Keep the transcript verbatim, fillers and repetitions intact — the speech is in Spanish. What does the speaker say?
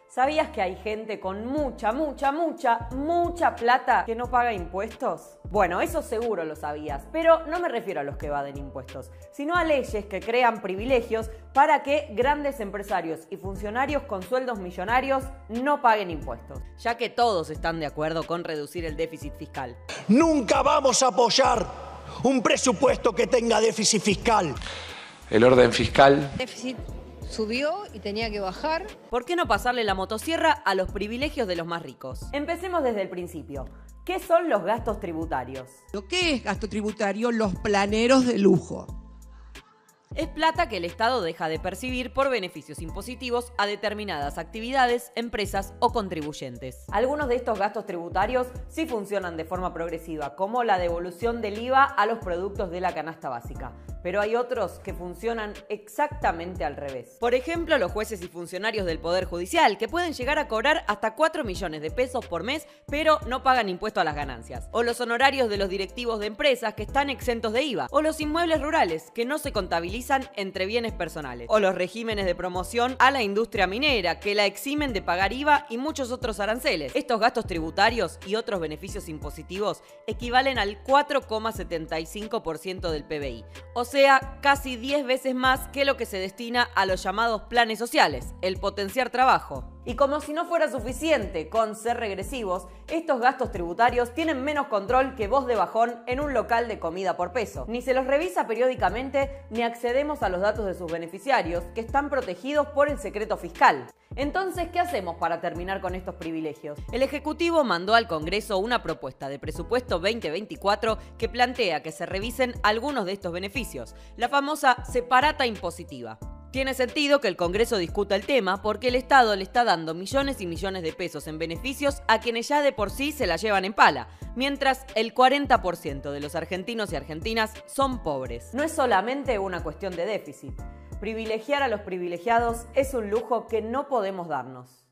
¿Sabías que hay gente con mucha, mucha, mucha, mucha plata que no paga impuestos? Bueno, eso seguro lo sabías, pero no me refiero a los que evaden impuestos, sino a leyes que crean privilegios para que grandes empresarios y funcionarios con sueldos millonarios no paguen impuestos, ya que todos están de acuerdo con reducir el déficit fiscal. Nunca vamos a apoyar un presupuesto que tenga déficit fiscal. El orden fiscal. Déficit subió y tenía que bajar. ¿Por qué no pasarle la motosierra a los privilegios de los más ricos? Empecemos desde el principio. ¿Qué son los gastos tributarios? ¿Lo que es gasto tributario? Los planeros de lujo. Es plata que el Estado deja de percibir por beneficios impositivos a determinadas actividades, empresas o contribuyentes. Algunos de estos gastos tributarios sí funcionan de forma progresiva, como la devolución del I V A a los productos de la canasta básica. Pero hay otros que funcionan exactamente al revés. Por ejemplo, los jueces y funcionarios del Poder Judicial, que pueden llegar a cobrar hasta cuatro millones de pesos por mes, pero no pagan impuesto a las ganancias. O los honorarios de los directivos de empresas, que están exentos de I V A. O los inmuebles rurales, que no se contabilizan entre bienes personales. O los regímenes de promoción a la industria minera, que la eximen de pagar I V A y muchos otros aranceles. Estos gastos tributarios y otros beneficios impositivos equivalen al cuatro coma setenta y cinco por ciento del P B I. O sea, casi diez veces más que lo que se destina a los llamados planes sociales, el potenciar trabajo. Y como si no fuera suficiente con ser regresivos, estos gastos tributarios tienen menos control que voz de bajón en un local de comida por peso. Ni se los revisa periódicamente, ni accedemos a los datos de sus beneficiarios, que están protegidos por el secreto fiscal. Entonces, ¿qué hacemos para terminar con estos privilegios? El Ejecutivo mandó al Congreso una propuesta de presupuesto veinte veinticuatro que plantea que se revisen algunos de estos beneficios, la famosa separata impositiva. Tiene sentido que el Congreso discuta el tema porque el Estado le está dando millones y millones de pesos en beneficios a quienes ya de por sí se la llevan en pala, mientras el cuarenta por ciento de los argentinos y argentinas son pobres. No es solamente una cuestión de déficit. Privilegiar a los privilegiados es un lujo que no podemos darnos.